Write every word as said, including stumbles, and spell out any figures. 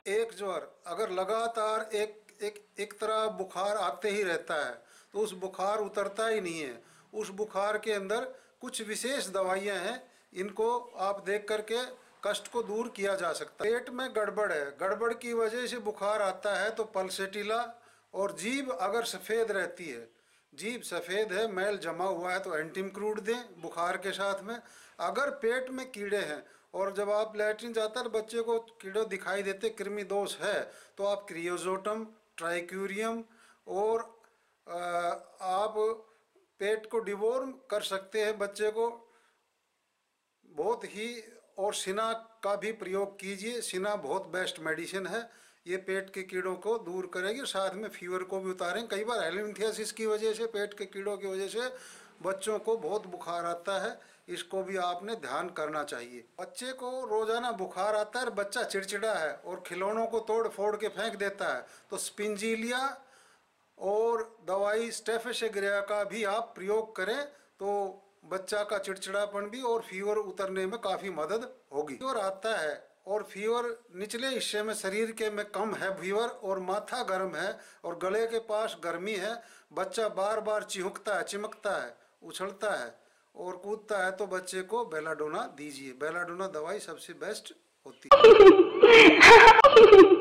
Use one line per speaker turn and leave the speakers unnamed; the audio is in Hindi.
एक ज्वर अगर लगातार एक एक एक तरह बुखार आते ही रहता है तो उस बुखार उतरता ही नहीं है। उस बुखार के अंदर कुछ विशेष दवाइयाँ हैं, इनको आप देख करके कष्ट को दूर किया जा सकता है। पेट में गड़बड़ है, गड़बड़ की वजह से बुखार आता है तो पल्सेटिला, और जीभ अगर सफ़ेद रहती है, जीभ सफ़ेद है, मैल जमा हुआ है, तो एंटीमक्रूड दें बुखार के साथ में। अगर पेट में कीड़े हैं और जब आप लैट्रिन जाता है तो बच्चे को कीड़े दिखाई देते, कृमि दोष है, तो आप क्रियोजोटम, ट्राइक्यूरियम और आ, आप पेट को डिवोर्म कर सकते हैं बच्चे को बहुत ही। और सिना का भी प्रयोग कीजिए, सिना बहुत बेस्ट मेडिसिन है, ये पेट के कीड़ों को दूर करेगी, साथ में फीवर को भी उतारें। कई बार हेलिंथियासिस की वजह से, पेट के कीड़ों की वजह से बच्चों को बहुत बुखार आता है, इसको भी आपने ध्यान करना चाहिए। बच्चे को रोजाना बुखार आता है, बच्चा चिड़चिड़ा है और खिलौनों को तोड़ फोड़ के फेंक देता है, तो स्पिंजीलिया और दवाई स्टेफिसेग्रिया का भी आप प्रयोग करें तो बच्चा का चिड़चिड़ापन भी और फीवर उतरने में काफ़ी मदद होगी। फीवर आता है और फीवर निचले हिस्से में शरीर के में कम है फीवर, और माथा गर्म है और गले के पास गर्मी है, बच्चा बार बार चिहुकता है, चिमकता है, उछलता है और कूदता है, तो बच्चे को बेलाडोना दीजिए। बेलाडोना दवाई सबसे बेस्ट होती है।